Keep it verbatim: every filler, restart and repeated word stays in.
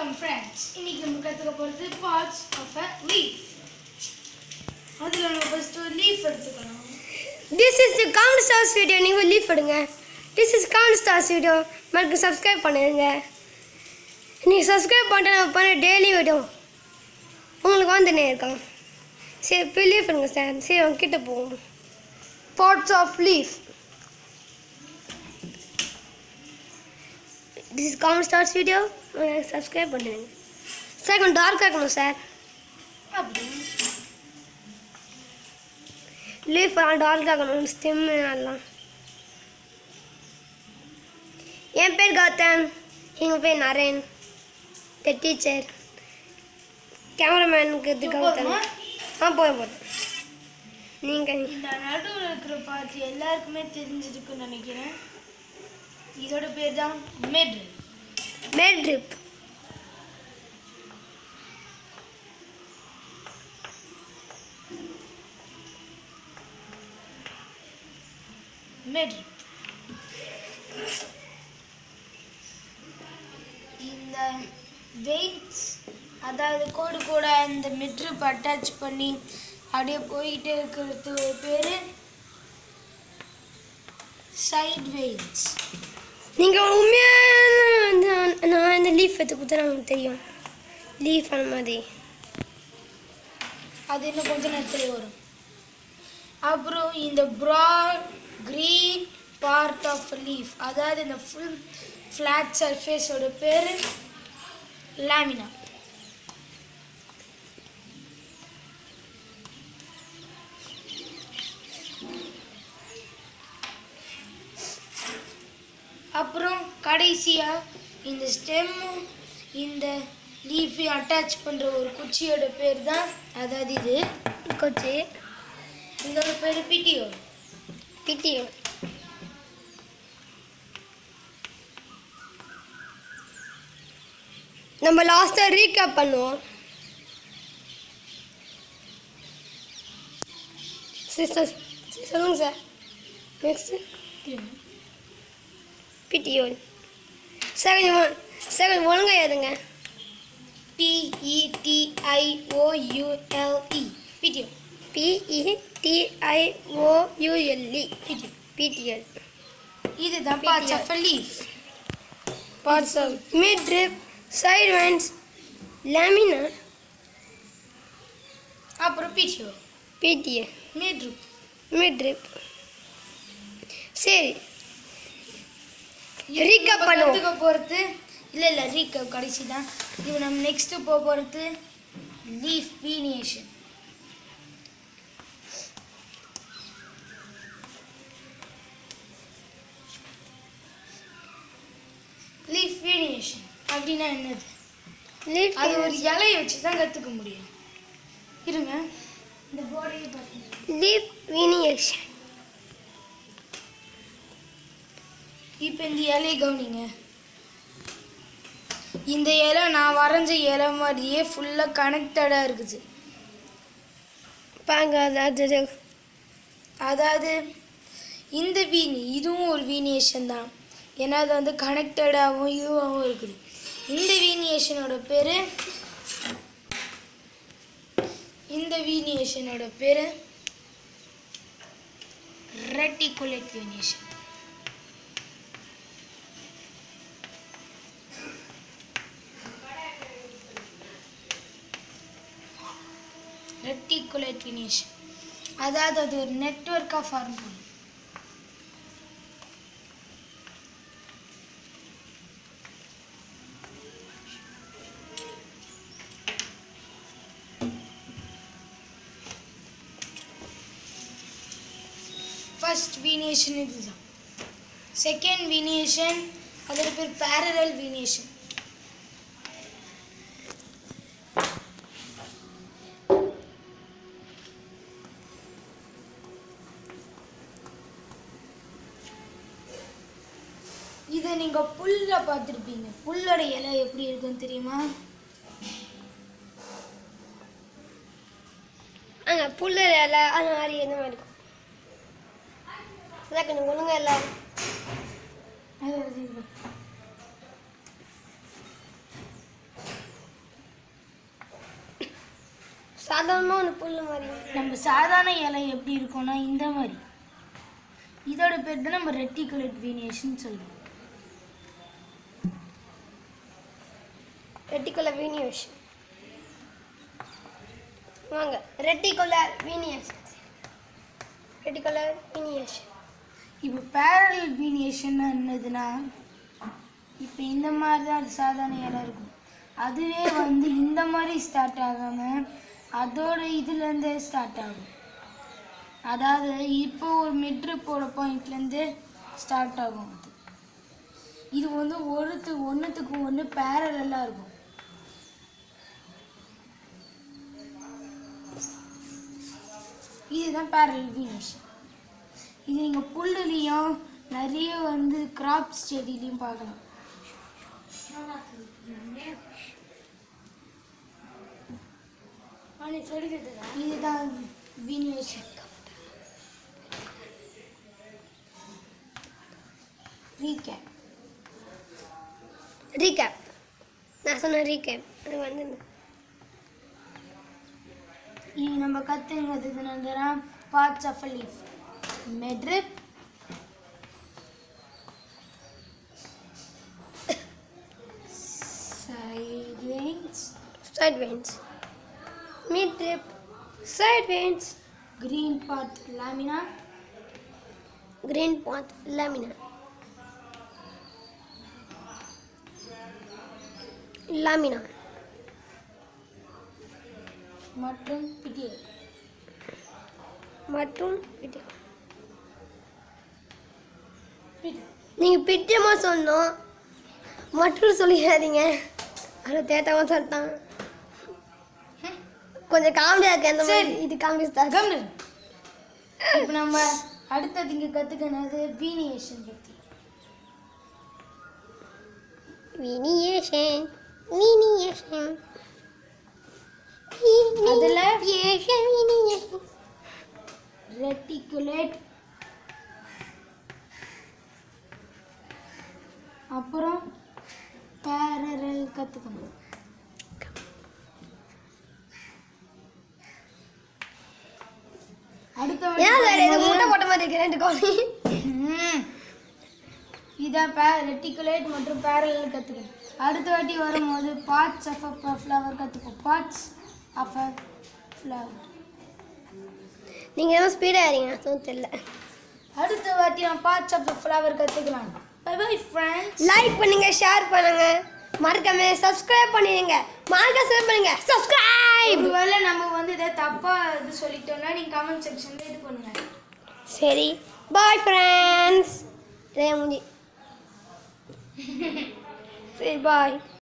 Welcome friends. இன்னைக்கு நம்ம கத்துக்க போறது parts of a leaf. அதுல நம்ம first leaf எடுத்துக்கலாம். This is the count stars video. நீங்க leaf எடுங்க. This is count stars video. மறக்காம subscribe பண்ணுங்க. நீ subscribe பண்ணா நான் பண்ண daily video உங்களுக்கு வந்துனே இருக்கும். சரி இப்போ leaf எடுங்க சார். சரி அவங்க கிட்ட போவோம். Parts of leaf. This is count stars video. Subscribe பண்ணுங்க. சார் கொஞ்சம் டார்க் ஆக்கணும் சார். அப்படி லீஃப் டார்க் ஆக்கணும் ஸ்டெம் எல்லாம். என் பேர் கௌதம், எங்கள் பேர் நரேன், த டீச்சர். கேமராமேனுக்கு இது கௌதம். ஆ போதும் போதும். நீங்கள் இந்த நடுவில் இருக்கிற பார்ட் எல்லாருக்குமே தெரிஞ்சிருக்குன்னு நினைக்கிறேன். இதோட பேர் தான் மிட் மேட் ட்ரிப். மிட் இந்த வெயிட்ஸ் அதாவது கோடு கூட இந்த மிட்ரிப் அட்டாச் பண்ணி அப்படியே போயிட்டே இருக்கிறது பேர் சைட் வெயிட்ஸ். நீங்கள் உண்மையான நான் இந்த லீஃப் எடுத்து கொடுத்தா நமக்கு தெரியும். லீஃப் அந்த மாதிரி அது இன்னும் கொஞ்ச நேரத்தில் வரும். அப்புறம் இந்த broad green part of leaf அதாவது இந்த ஃபுல் ஃப்ளாட் சர்ஃபேஸோட பேர் லாமினா. அப்புறம் கடைசியாக இந்த ஸ்டெம்மும் இந்த லீஃபையும் அட்டாச் பண்ணுற ஒரு குச்சியோட பேர் தான் அதாவது இது கொச்சி இதோட பேர் பிடிஓ. பிடிஓ. நம்ம லாஸ்ட்டாக ரீகேப் பண்ணுவோம். சிஸ்டர் சொல்லுங்கள் sir. Next BDO. Second second ஒழுங்காக எழுதுங்க. பிஇடிஐஓயூஎல்இ பிடிஓ. பிஇடிஐஓயூஎல்இ பிடிஓ. பிடிஎல். இதுதான் parts of a leaf. Parts of mid trip, side vents, lamina, அப்புறம் BDO, PTA, mid trip. Mid trip. சரி ரீகேப் பண்ணுவோம். கற்றுக்க போகிறது இல்லை இல்லை ரீகேப் கடைசி தான். இது நம்ம நெக்ஸ்ட்டு போக போகிறது லீஃப் வீனியேஷன். லீஃப் வீனியேஷன் அப்படின்னா என்னது? லீஃப் அது ஒரு இலையை வச்சு தான் கற்றுக்க முடியும். இருங்க இந்த போர்டையே பார்த்துங்க. Leaf venation. இப்போ இந்த இலையை கவனிங்க. இந்த இலை நான் வரைஞ்ச இலை மாதிரியே ஃபுல்லாக கனெக்டடாக இருக்குது. பாங்க அதாவது அதாவது இந்த வீணி இதுவும் ஒரு வீனியேஷன் தான். ஏன்னா அது வந்து கனெக்டடாகவும் இதுவாகவும் இருக்குது. இந்த வீனியேஷனோட பேர் இந்த வீனியேஷனோட பேர் ரெட்டிகுலேட் வீனியேஷன். ரெட்டிகுலேட் வீனியேஷன் அதாவது அது ஒரு நெட்வொர்க்காக ஃபார்ம் பண்ணும். ஃபர்ஸ்ட் வீனியேஷன் இதுதான். செகண்ட் வீனியேஷன் அதோட பேர் பேரலல் வீனியேஷன். இதை நீங்கள் புல்ல பார்த்துருப்பீங்க. புல்லோட இலை எப்படி இருக்குன்னு தெரியுமா? அங்கே புல்லு இலை அந்த மாதிரி எந்த மாதிரி இருக்கும். அதான் கொஞ்சம் ஒழுங்காக இல்லை. சாதாரணமாக ஒன்று புல்லு மாதிரி. நம்ம சாதாரண இலை எப்படி இருக்கும்னா இந்த மாதிரி. இதோட பேர் தான் நம்ம ரெட்டிகுலேட் வீனியேஷன் சொல்லுவோம். Reticular venation. வாங்க ரெட்டிகுலர் வீனியேஷன். ரெட்டிகுலர் வீனியேஷன். இப்போ பேரலல் வீனியேஷன் என்னதுன்னா இப்போ இந்த மாதிரி தான் அது சாதாரண இலை இருக்கும். அதுவே வந்து இந்த மாதிரி ஸ்டார்ட் ஆகாமல் அதோட இதுலேருந்தே ஸ்டார்ட் ஆகும். அதாவது இப்போ ஒரு மிட்ரு போட பாயிண்ட்லேருந்து ஸ்டார்ட் ஆகும். அது இது வந்து ஒருத்து ஒன்றுத்துக்கு ஒன்று பேரலாக இருக்கும். இதுதான் பேரலல் வீனியேஷன். இது நீங்கள் புல்லுலேயும் நிறைய வந்து கிராப்ஸ் செடியிலையும் பார்க்கலாம். இதுதான் வீனியேஷன். ரீகேப். ரீகேப். நான் சொன்ன ரீகேப். அது வந்து இது நம்ம கற்றுங்கிறது என்னன்னா parts of a leaf. Midrib, side veins, side veins, midrib, side veins, green part lamina, green part lamina, lamina, மற்றும் petiole. மற்றும் petiole. நீங்கள் பிட்டமாக சொன்னோம் மற்றும் சொல்லிடாதீங்க. அது தேட்டமாக சொல்லிட்டான். கொஞ்சம் காமெடியாக இருக்கு அந்த மாதிரி. இது காமெடி தான். இப்போ நம்ம அடுத்தது இங்கே கற்றுக்கினது வீனியேஷன் பற்றி. வீனியேஷன் வீனியேஷன் அதில் வீனியேஷன் வீனியேஷன் ரெட்டிகுலேட், அப்புறம் பேரலல் கற்றுக்கணும். அடுத்த முட்டை போட்ட மாதிரி இருக்கு ரெண்டு கோழி. இதான் பே ரெட்டிகுலேட் மற்றும் பேரலல் கற்றுக்கணும். அடுத்த வாட்டி வரும்போது பார்ட்ஸ் ஆஃப் அ ஃப்ளவர் கற்றுக்கணும். Parts of a flower. நீங்கள் எதுவும் ஸ்பீடாக இருக்கீங்க தெரியல. அடுத்த வாட்டி நான் பார்ட்ஸ் ஆஃப் அ ஃப்ளவர் கற்றுக்கலாம். Bye bye friends. லைக் பண்ணுங்க, ஷேர் பண்ணுங்க, மறக்காம சப்ஸ்கிரைப் பண்ணிடுங்க. மறக்காம சப்ஸ்கிரைப் பண்ணுங்க. சப்ஸ்கிரைப். ஒருவேளை நம்ம வந்து இதை தப்பாக இது சொல்லிட்டோம்னா நீங்கள் கமெண்ட் செக்ஷனில் இது பண்ணுங்க. சரி பாய் ஃப்ரெண்ட்ஸ். இதே முடிஞ்சு. சரி பாய்.